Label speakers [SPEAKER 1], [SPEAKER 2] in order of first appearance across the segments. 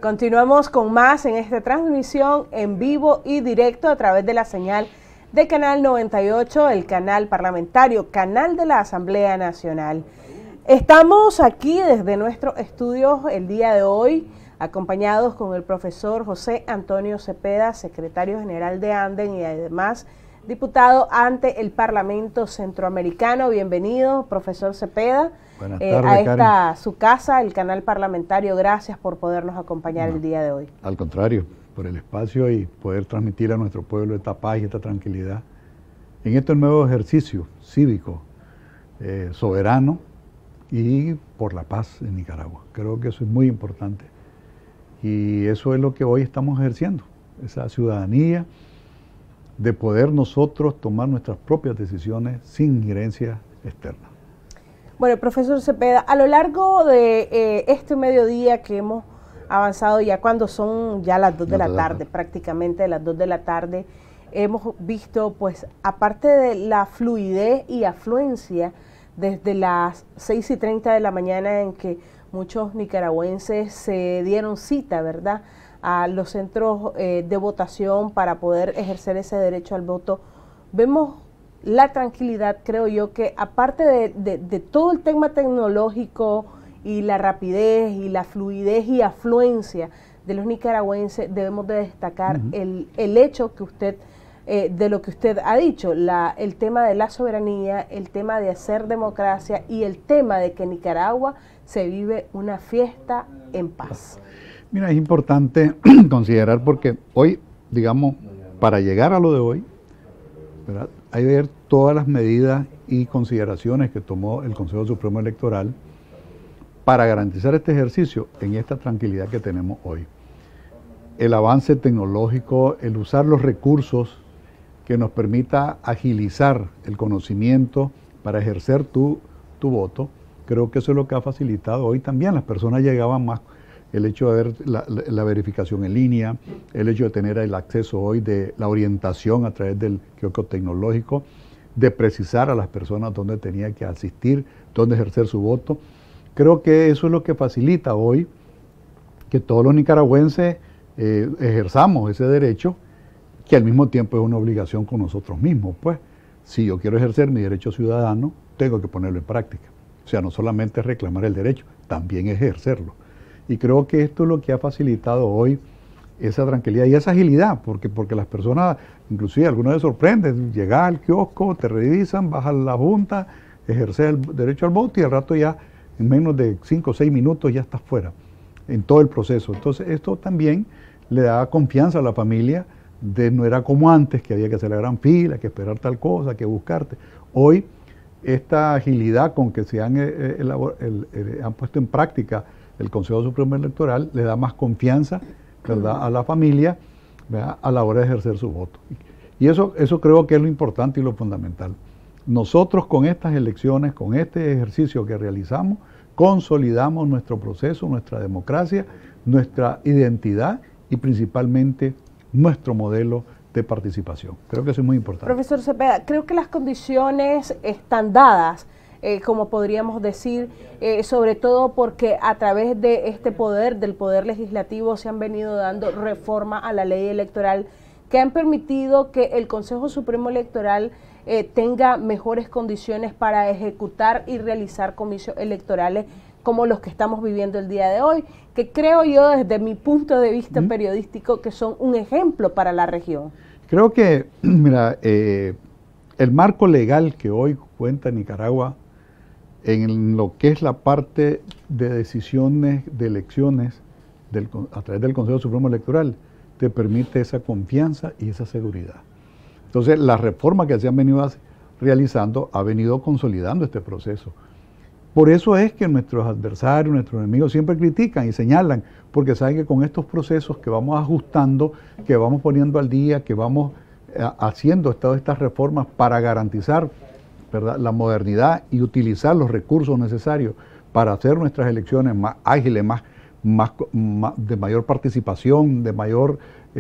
[SPEAKER 1] Continuamos con más en esta transmisión en vivo y directo a través de la señal de Canal 98, el canal parlamentario, canal de la Asamblea Nacional. Estamos aquí desde nuestro estudio el día de hoy, acompañados con el profesor José Antonio Cepeda, secretario general de Anden y además diputado ante el Parlamento Centroamericano. Bienvenido, profesor Cepeda.
[SPEAKER 2] Buenas tardes,
[SPEAKER 1] a esta
[SPEAKER 2] Karen.
[SPEAKER 1] Su casa, el canal parlamentario. Gracias por podernos acompañar el día de hoy.
[SPEAKER 2] Al contrario, por el espacio y poder transmitir a nuestro pueblo esta paz y esta tranquilidad en este nuevo ejercicio cívico, soberano y por la paz en Nicaragua. Creo que eso es muy importante y eso es lo que hoy estamos ejerciendo, esa ciudadanía de poder nosotros tomar nuestras propias decisiones sin injerencia externa.
[SPEAKER 1] Bueno, profesor Cepeda, a lo largo de este mediodía que hemos avanzado ya cuando son ya las 2 de la tarde, prácticamente las 2 de la tarde, hemos visto, pues, aparte de la fluidez y afluencia desde las 6:30 de la mañana en que muchos nicaragüenses se dieron cita, ¿verdad?, a los centros de votación para poder ejercer ese derecho al voto, vemos la tranquilidad, creo yo, que aparte de todo el tema tecnológico y la rapidez y la fluidez y afluencia de los nicaragüenses, debemos de destacar el hecho que usted, de lo que usted ha dicho, el tema de la soberanía, el tema de hacer democracia y el tema de que en Nicaragua se vive una fiesta en paz.
[SPEAKER 2] Mira, es importante considerar porque hoy, digamos, para llegar a lo de hoy, ¿verdad?, hay que ver todas las medidas y consideraciones que tomó el Consejo Supremo Electoral para garantizar este ejercicio en esta tranquilidad que tenemos hoy. El avance tecnológico, el usar los recursos que nos permita agilizar el conocimiento para ejercer tu voto, creo que eso es lo que ha facilitado hoy también. Las personas llegaban más, el hecho de ver la verificación en línea, el hecho de tener el acceso hoy de la orientación a través del kiosco tecnológico, de precisar a las personas dónde tenía que asistir, dónde ejercer su voto. Creo que eso es lo que facilita hoy que todos los nicaragüenses ejerzamos ese derecho, que al mismo tiempo es una obligación con nosotros mismos. Pues, si yo quiero ejercer mi derecho ciudadano, tengo que ponerlo en práctica. O sea, no solamente reclamar el derecho, también ejercerlo. Y creo que esto es lo que ha facilitado hoy esa tranquilidad y esa agilidad, porque las personas, inclusive algunos les sorprende, llegar al kiosco, te revisan, vas a la junta, ejercer el derecho al voto y al rato ya, en menos de 5 o 6 minutos ya estás fuera, en todo el proceso. Entonces esto también le da confianza a la familia, no era como antes, que había que hacer la gran fila, que esperar tal cosa, que buscarte. Hoy, esta agilidad con que se han puesto en práctica el Consejo Supremo Electoral le da más confianza, ¿verdad?, a la familia, ¿verdad?, a la hora de ejercer su voto. Y eso creo que es lo importante y lo fundamental. Nosotros con estas elecciones, con este ejercicio que realizamos, consolidamos nuestro proceso, nuestra democracia, nuestra identidad y principalmente nuestro modelo de participación. Creo que eso es muy importante.
[SPEAKER 1] Profesor Cepeda, creo que las condiciones están dadas, como podríamos decir, sobre todo porque a través de este poder, del poder legislativo, se han venido dando reformas a la ley electoral que han permitido que el Consejo Supremo Electoral tenga mejores condiciones para ejecutar y realizar comicios electorales como los que estamos viviendo el día de hoy, que creo yo desde mi punto de vista periodístico que son un ejemplo para la región.
[SPEAKER 2] Creo que, mira, el marco legal que hoy cuenta Nicaragua en lo que es la parte de decisiones de elecciones a través del Consejo Supremo Electoral te permite esa confianza y esa seguridad. Entonces, la reforma que se han venido realizando ha venido consolidando este proceso. Por eso es que nuestros adversarios, nuestros enemigos siempre critican y señalan, porque saben que con estos procesos que vamos ajustando, que vamos poniendo al día, que vamos haciendo todas estas reformas para garantizar, ¿verdad?, la modernidad y utilizar los recursos necesarios para hacer nuestras elecciones más ágiles, de mayor participación, de mayor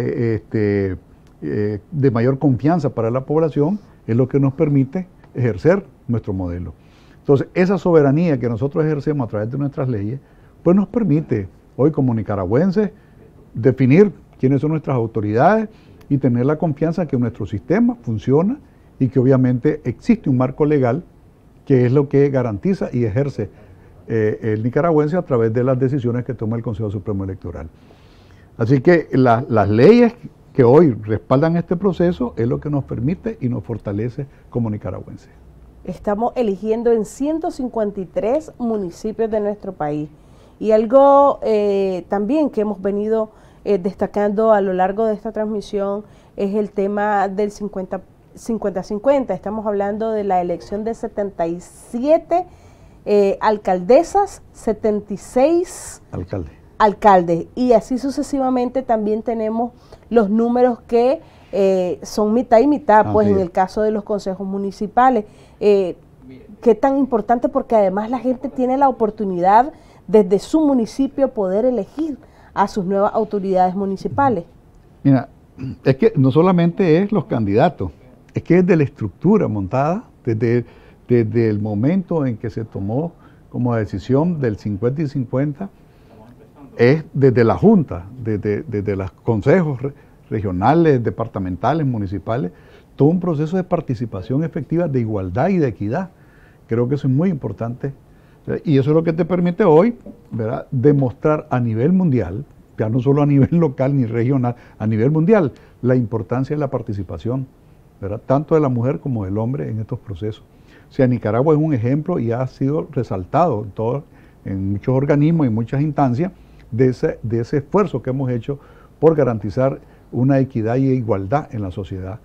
[SPEAKER 2] confianza para la población, es lo que nos permite ejercer nuestro modelo. Entonces, esa soberanía que nosotros ejercemos a través de nuestras leyes, pues nos permite hoy como nicaragüenses definir quiénes son nuestras autoridades y tener la confianza que nuestro sistema funciona y que obviamente existe un marco legal que es lo que garantiza y ejerce el nicaragüense a través de las decisiones que toma el Consejo Supremo Electoral. Así que las leyes que hoy respaldan este proceso es lo que nos permite y nos fortalece como nicaragüenses.
[SPEAKER 1] Estamos eligiendo en 153 municipios de nuestro país. Y algo también que hemos venido destacando a lo largo de esta transmisión es el tema del 50-50. Estamos hablando de la elección de 77 alcaldesas, 76 alcaldes. Y así sucesivamente también tenemos los números que son mitad y mitad, pues en el caso de los consejos municipales. Qué tan importante, porque además la gente tiene la oportunidad desde su municipio poder elegir a sus nuevas autoridades municipales.
[SPEAKER 2] Mira, es que no solamente es los candidatos, es que es de la estructura montada, desde el momento en que se tomó como decisión del 50 y 50, es desde la Junta, desde los consejos regionales, departamentales, municipales, todo un proceso de participación efectiva, de igualdad y de equidad. Creo que eso es muy importante. Y eso es lo que te permite hoy, ¿verdad?, demostrar a nivel mundial, ya no solo a nivel local ni regional, a nivel mundial, la importancia de la participación, ¿verdad?, tanto de la mujer como del hombre en estos procesos. O sea, Nicaragua es un ejemplo y ha sido resaltado en muchos organismos y muchas instancias de ese esfuerzo que hemos hecho por garantizar una equidad y igualdad en la sociedad,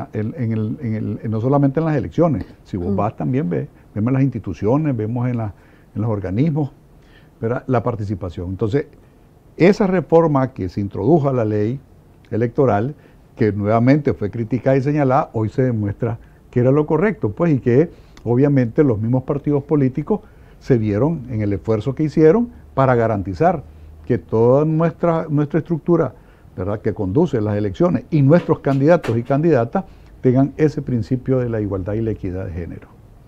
[SPEAKER 2] no solamente en las elecciones. Si vos vas también, vemos en las instituciones, vemos en los organismos, ¿verdad?, la participación. Entonces, esa reforma que se introdujo a la ley electoral, que nuevamente fue criticada y señalada, hoy se demuestra que era lo correcto, pues, y que obviamente los mismos partidos políticos se vieron en el esfuerzo que hicieron para garantizar que toda nuestra estructura, ¿verdad?, que conduce las elecciones y nuestros candidatos y candidatas tengan ese principio de la igualdad y la equidad de género.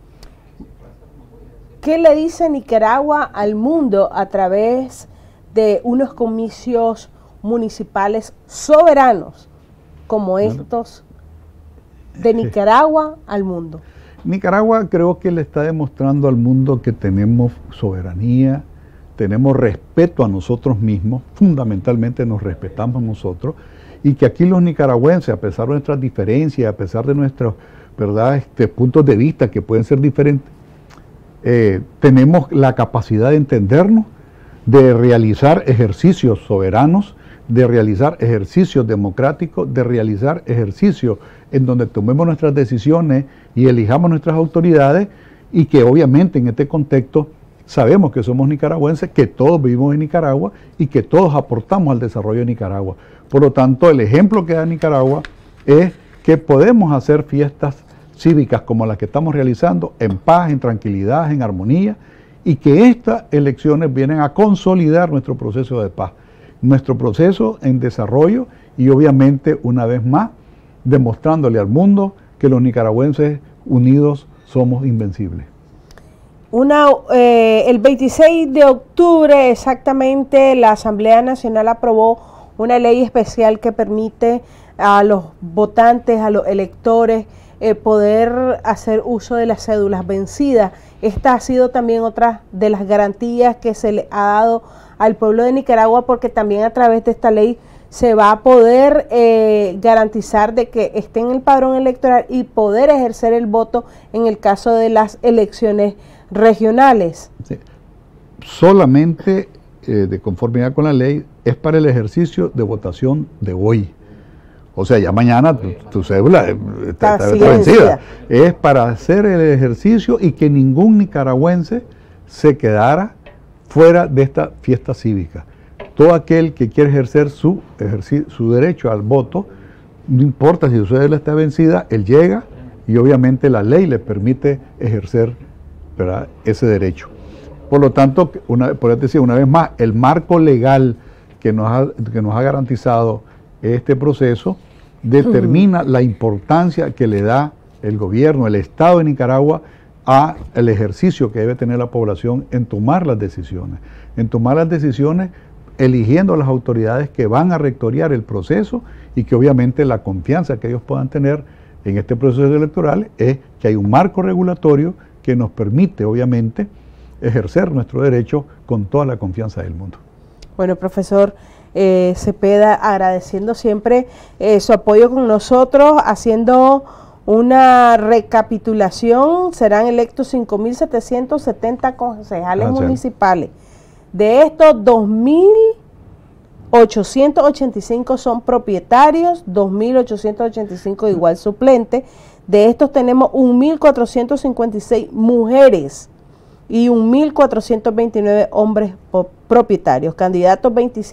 [SPEAKER 1] ¿Qué le dice Nicaragua al mundo a través de unos comicios municipales soberanos como estos de Nicaragua al mundo?
[SPEAKER 2] Nicaragua creo que le está demostrando al mundo que tenemos soberanía, tenemos respeto a nosotros mismos, fundamentalmente nos respetamos nosotros, y que aquí los nicaragüenses, a pesar de nuestras diferencias, a pesar de nuestros, ¿verdad?, puntos de vista que pueden ser diferentes, tenemos la capacidad de entendernos, de realizar ejercicios soberanos, de realizar ejercicios democráticos, de realizar ejercicios en donde tomemos nuestras decisiones y elijamos nuestras autoridades, y que obviamente en este contexto sabemos que somos nicaragüenses, que todos vivimos en Nicaragua y que todos aportamos al desarrollo de Nicaragua. Por lo tanto, el ejemplo que da Nicaragua es que podemos hacer fiestas cívicas como las que estamos realizando en paz, en tranquilidad, en armonía, y que estas elecciones vienen a consolidar nuestro proceso de paz, nuestro proceso en desarrollo, y obviamente una vez más demostrándole al mundo que los nicaragüenses unidos somos invencibles.
[SPEAKER 1] El 26 de octubre exactamente la Asamblea Nacional aprobó una ley especial que permite a los votantes, a los electores, poder hacer uso de las cédulas vencidas. Esta ha sido también otra de las garantías que se le ha dado al pueblo de Nicaragua, porque también a través de esta ley se va a poder garantizar de que esté en el padrón electoral y poder ejercer el voto en el caso de las elecciones regionales.
[SPEAKER 2] Sí. Solamente de conformidad con la ley es para el ejercicio de votación de hoy. O sea, ya mañana tu cédula está vencida. Es para hacer el ejercicio y que ningún nicaragüense se quedara fuera de esta fiesta cívica. Todo aquel que quiere ejercer su derecho al voto, no importa si su cédula está vencida, él llega y obviamente la ley le permite ejercer, ¿verdad?, ese derecho. Por lo tanto, por decir una vez más, el marco legal que nos ha garantizado este proceso determina la importancia que le da el gobierno, el Estado de Nicaragua, al ejercicio que debe tener la población en tomar las decisiones. En tomar las decisiones eligiendo las autoridades que van a rectorear el proceso y que obviamente la confianza que ellos puedan tener en este proceso electoral es que hay un marco regulatorio que nos permite obviamente ejercer nuestro derecho con toda la confianza del mundo.
[SPEAKER 1] Bueno, profesor Cepeda, agradeciendo siempre su apoyo con nosotros, haciendo una recapitulación. Serán electos 5.770 concejales municipales. De estos, 2.885 son propietarios, 2.885 igual suplente. De estos tenemos 1.456 mujeres y 1.429 hombres propietarios. Candidatos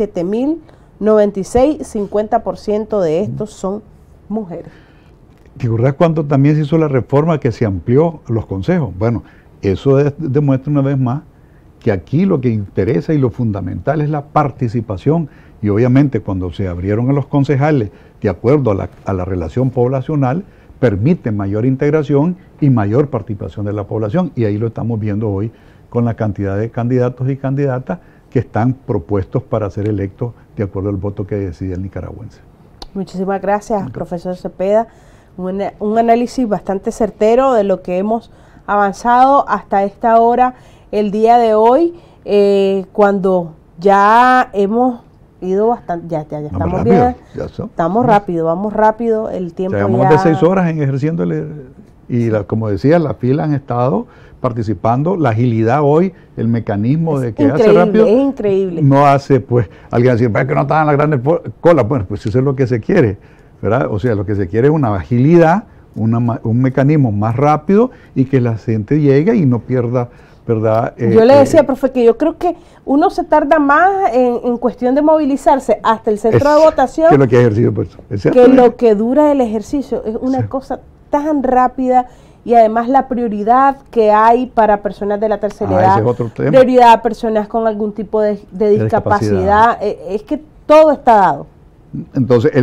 [SPEAKER 1] 27.096, 50% de estos son mujeres.
[SPEAKER 2] ¿Te acuerdas cuando también se hizo la reforma que se amplió los consejos? Bueno, eso demuestra una vez más que aquí lo que interesa y lo fundamental es la participación, y obviamente cuando se abrieron a los concejales de acuerdo a la relación poblacional, permite mayor integración y mayor participación de la población, y ahí lo estamos viendo hoy con la cantidad de candidatos y candidatas que están propuestos para ser electos de acuerdo al voto que decide el nicaragüense.
[SPEAKER 1] Muchísimas gracias, profesor Cepeda. Un análisis bastante certero de lo que hemos avanzado hasta esta hora, el día de hoy, cuando ya hemos ido bastante, ya estamos rápido, bien, estamos rápido, vamos rápido, el tiempo
[SPEAKER 2] llevamos de 6 horas en ejerciendo como decía, la fila han estado participando, la agilidad hoy, el mecanismo de que hace rápido,
[SPEAKER 1] es increíble.
[SPEAKER 2] No hace, pues, alguien decir, es que no estaban las grandes colas, bueno, pues eso es lo que se quiere, ¿verdad? O sea, lo que se quiere es una agilidad, un mecanismo más rápido y que la gente llegue y no pierda, ¿verdad?
[SPEAKER 1] Yo le decía, profe, que yo creo que uno se tarda más en cuestión de movilizarse hasta el centro de votación
[SPEAKER 2] que lo que ejercicio, pues,
[SPEAKER 1] que lo que dura el ejercicio. Es una cosa tan rápida, y además la prioridad que hay para personas de la tercera edad, prioridad a personas con algún tipo de discapacidad, es que todo está dado.
[SPEAKER 2] Entonces,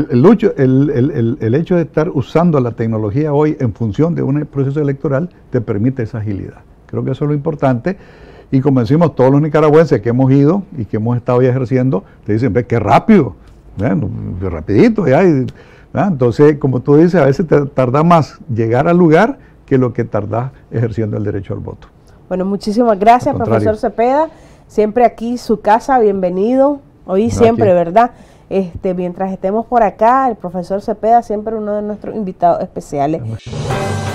[SPEAKER 2] el hecho de estar usando la tecnología hoy en función de un proceso electoral te permite esa agilidad. Creo que eso es lo importante. Y como decimos, todos los nicaragüenses que hemos ido y que hemos estado ya ejerciendo, te dicen, ve, qué rápido, rapidito ya. Entonces, como tú dices, a veces te tarda más llegar al lugar que lo que tardas ejerciendo el derecho al voto.
[SPEAKER 1] Bueno, muchísimas gracias, profesor Cepeda. Siempre aquí, su casa, bienvenido. Hoy siempre, ¿verdad? Mientras estemos por acá, el profesor Cepeda siempre uno de nuestros invitados especiales.